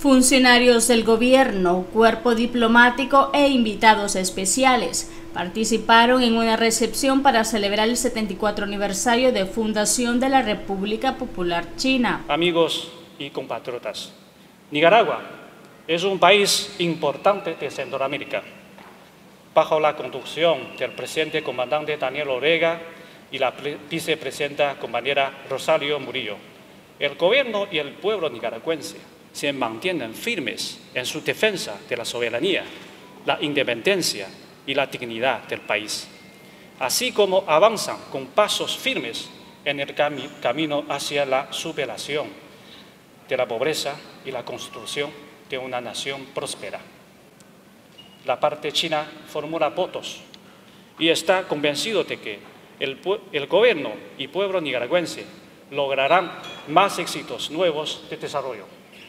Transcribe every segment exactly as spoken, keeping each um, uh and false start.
Funcionarios del gobierno, cuerpo diplomático e invitados especiales participaron en una recepción para celebrar el setenta y cuatro aniversario de fundación de la República Popular China. Amigos y compatriotas, Nicaragua es un país importante de Centroamérica. Bajo la conducción del presidente comandante Daniel Ortega y la vicepresidenta compañera Rosario Murillo, el gobierno y el pueblo nicaragüense se mantienen firmes en su defensa de la soberanía, la independencia y la dignidad del país, así como avanzan con pasos firmes en el cami camino hacia la superación de la pobreza y la construcción de una nación próspera. La parte china formula votos y está convencido de que el, el gobierno y pueblo nicaragüense lograrán más éxitos nuevos de desarrollo.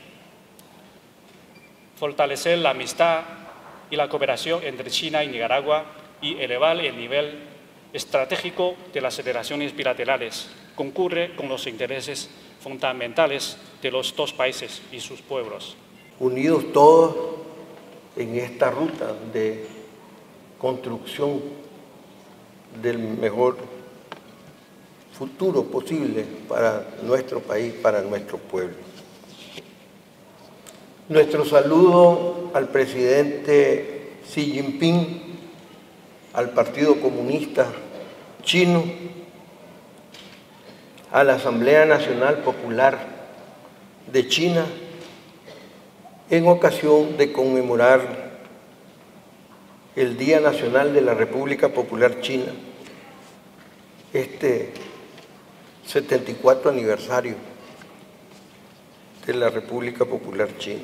Fortalecer la amistad y la cooperación entre China y Nicaragua y elevar el nivel estratégico de las relaciones bilaterales concurre con los intereses fundamentales de los dos países y sus pueblos. Unidos todos en esta ruta de construcción del mejor futuro posible para nuestro país, para nuestro pueblo. Nuestro saludo al presidente Xi Jinping, al Partido Comunista Chino, a la Asamblea Nacional Popular de China, en ocasión de conmemorar el Día Nacional de la República Popular China, este setenta y cuatro aniversario de la República Popular China.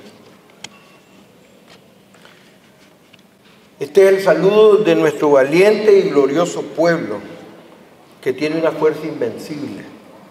Este es el saludo de nuestro valiente y glorioso pueblo, que tiene una fuerza invencible,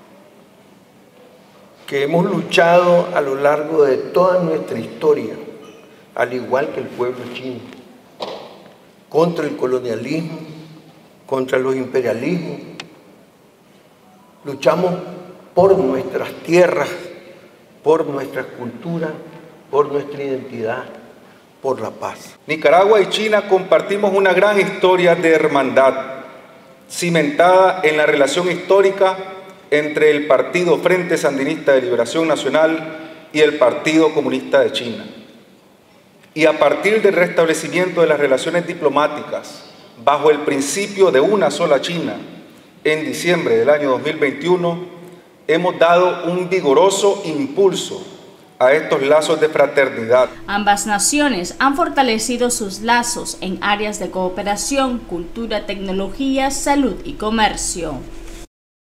que hemos luchado a lo largo de toda nuestra historia, al igual que el pueblo chino, contra el colonialismo, contra los imperialismos. Luchamos por nuestras tierras, por nuestra cultura, por nuestra identidad, por la paz. Nicaragua y China compartimos una gran historia de hermandad, cimentada en la relación histórica entre el Partido Frente Sandinista de Liberación Nacional y el Partido Comunista de China. Y a partir del restablecimiento de las relaciones diplomáticas bajo el principio de una sola China, en diciembre del año dos mil veintiuno, hemos dado un vigoroso impulso a estos lazos de fraternidad. Ambas naciones han fortalecido sus lazos en áreas de cooperación, cultura, tecnología, salud y comercio.